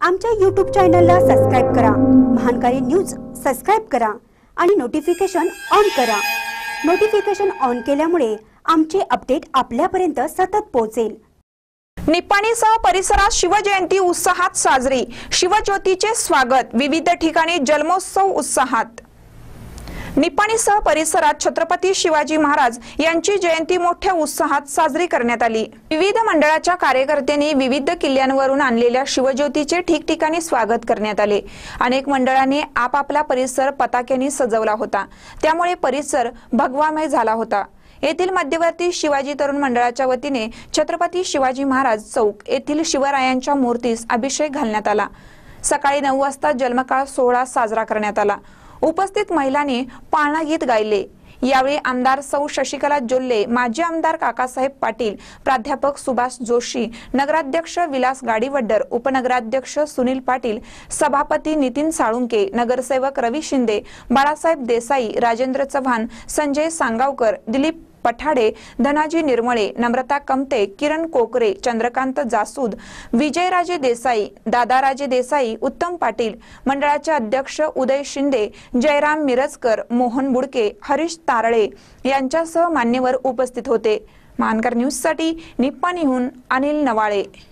आमच्या YouTube चॅनलला subscribe करा, महानकारी न्यूज सबस्क्राइब करा आणि नोटिफिकेशन ऑन करा। नोटिफिकेशन ऑन केल्यामुळे आमचे अपडेट आपल्यापर्यंत सतत पोहोचेल। निपाणीसह परिसरात शिवजयंती उत्साहात साजरी, शिवज्योतीचे स्वागत, विविध ठिकाणी जन्मोत्सव उत्साहात। निपाणीसह परिसरात छत्रपती शिवाजी महाराज यांची जयंती मोठ्या उत्साहात साजरी करण्यात आली। विविध मंडळाच्या कार्यकर्त्यांनी विविध किल्ल्यांवरून आणलेल्या शिवज्योतीचे ठिकठिकाणी स्वागत करण्यात आले। अनेक मंडळांनी आपापला परिसर पताक्यांनी सजवला होता, त्यामुळे परिसर भगवामय झाला होता। येथील मध्यवर्ती शिवाजी तरुण मंडळाच्या वतीने छत्रपती शिवाजी महाराज चौक येथील शिवरायांच्या मूर्तीस अभिषेक घालण्यात आला। सकाळी 9 वाजता जन्मकाळ सोहळा साजरा करण्यात आला। उपस्थित महिलांनी पाळणा गीत गायले। यावेळी आमदार सौ शशिकला जोल्ले, माजी आमदार काकासाहेब पाटील, प्राध्यापक सुभाष जोशी, नगराध्यक्ष विलास गाडीवड्डर, उपनगराध्यक्ष सुनील पाटील, सभापती नितीन साळुंके, नगरसेवक रवी शिंदे, बाळासाहेब देसाई, राजेंद्र चव्हाण, संजय सांगावकर, दिलीप पठाडे, धनाजी निर्मळे, नम्रता कमते, किरण कोकरे, चंद्रकांत जासूद, विजयराजे देसाई, दादाराजे देसाई, उत्तम पाटील, मंडळाचे अध्यक्ष उदय शिंदे, जयराम मिरजकर, मोहन बुडके, हरीश तारळे यांच्यासह मान्यवर उपस्थित होते। महानकर न्यूज साठी निप्पाणीहून अनिल नवाळे।